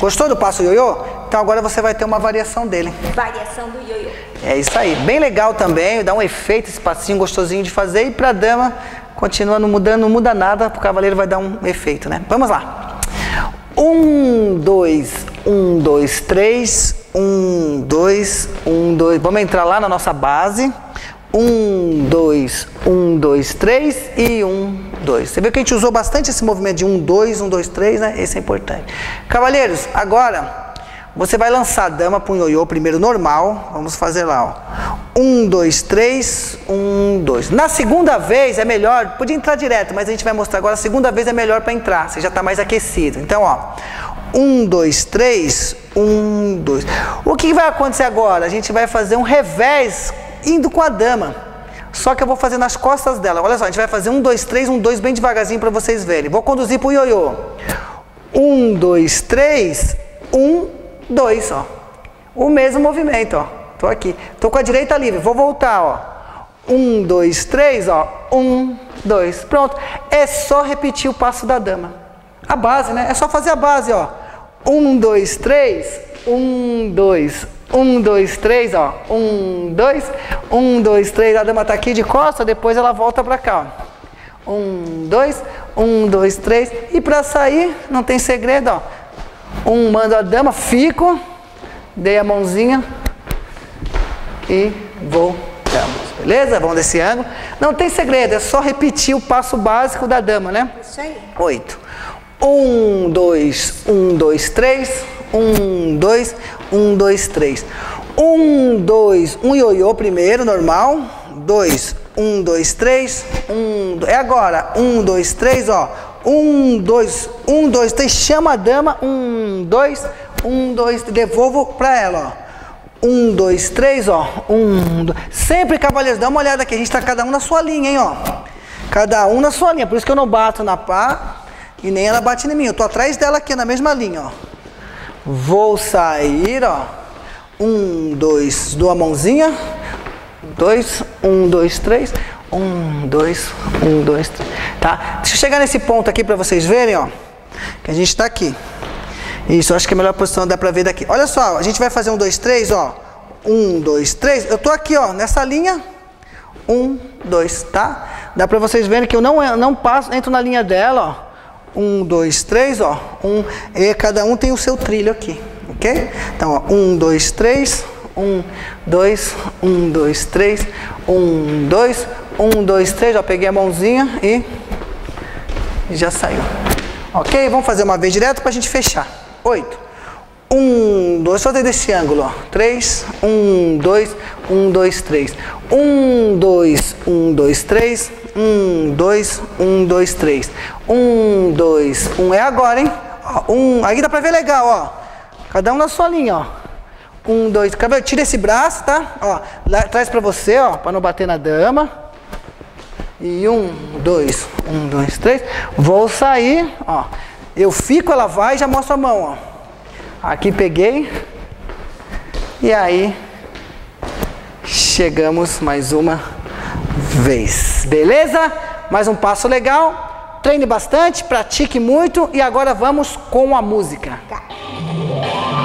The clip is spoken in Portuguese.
Gostou do passo ioiô? Então agora você vai ter uma variação dele. Variação do ioiô. É isso aí. Bem legal também, dá um efeito, esse passinho gostosinho de fazer. E pra dama, continua não mudando, não muda nada, pro cavaleiro vai dar um efeito, né? Vamos lá. 1, 2, 1, 2, 3. 1, 2, 1, 2. Vamos entrar lá na nossa base. 1, 2, 1, 2, 3 e 1, 2. Você viu que a gente usou bastante esse movimento de 1, 2, 1, 2, 3, né? Esse é importante. Cavalheiros, agora você vai lançar a dama para um ioiô primeiro normal. Vamos fazer lá, ó. 1, 2, 3, 1, 2. Na segunda vez é melhor, podia entrar direto, mas a gente vai mostrar agora. A segunda vez é melhor para entrar, você já está mais aquecido. Então, ó, 1, 2, 3, 1, 2. O que vai acontecer agora? A gente vai fazer um revés indo com a dama. Só que eu vou fazer nas costas dela. Olha só, a gente vai fazer 1, 2, 3, 1, 2 bem devagarzinho para vocês verem. Vou conduzir para o ioiô. 1, 2, 3, 1, 2, ó. O mesmo movimento, ó. Tô aqui. Tô com a direita livre. Vou voltar, ó. 1, 2, 3, ó. 1, 2. Pronto. É só repetir o passo da dama. A base, né? É só fazer a base, ó. 1, 2, 3, 1, 2. 1, 2, 3, ó. 1, 2. 1, 2, 3. A dama tá aqui de costa, depois ela volta pra cá, ó. 1, 2. 1, 2, 3. E pra sair, não tem segredo, ó. Mando a dama, fico. Dei a mãozinha. E voltamos. Beleza? Vamos desse ângulo. Não tem segredo, é só repetir o passo básico da dama, né? Isso aí. 8. 1, 2, 1, 2, 3. 1, 2, 1, 2, 3. 1, 2, um ioiô primeiro, normal. 2, 1, 2, 3. 1, 2. É agora. 1, 2, 3, ó. 1, 2, 1, 2, 3. Chama a dama. 1, 2, 1, 2. Devolvo pra ela, ó. 1, 2, 3, ó. 1, 2. Sempre, cavaleiros, dá uma olhada aqui. A gente tá cada um na sua linha, hein, ó. Cada um na sua linha. Por isso que eu não bato na pá e nem ela bate em mim. Eu tô atrás dela aqui, na mesma linha, ó. Vou sair, ó. 1, 2, dou a mãozinha. 2, 1, 2, 3. 1, 2, 1, 2, 3. Tá? Deixa eu chegar nesse ponto aqui pra vocês verem, ó. Que a gente tá aqui. Isso, eu acho que a melhor posição dá pra ver daqui. Olha só, a gente vai fazer 1, 2, 3, ó. 1, 2, 3. Eu tô aqui, ó, nessa linha. 1, 2, tá? Dá pra vocês verem que eu não passo, entro na linha dela, ó. 1, 2, 3, ó. E cada um tem o seu trilho aqui, ok? Então, ó, 1, 2, 3. 1, 2, 1, 2, 3. 1, 2, 1, 2, 3. Ó, peguei a mãozinha e já saiu. Ok? Vamos fazer uma vez direto pra gente fechar. 8. 1, 2, só desse ângulo, ó. 3, 1, 2, 1, 2, 3. 1, 2, 1, 2, 3. 1, 2, 1, 2, 3. 1, 2, 1. É agora, hein? Ó, 1. Aí dá pra ver legal, ó. Cada um na sua linha, ó. 1, 2. Tira esse braço, tá? Ó, lá, traz pra você, ó, pra não bater na dama. E 1, 2, 1, 2, 3. Vou sair, ó. Eu fico, ela vai e já mostro a mão, ó. Aqui peguei. E aí chegamos mais uma vez. Beleza? Mais um passo legal. Treine bastante, pratique muito. E agora vamos com a música. Tá.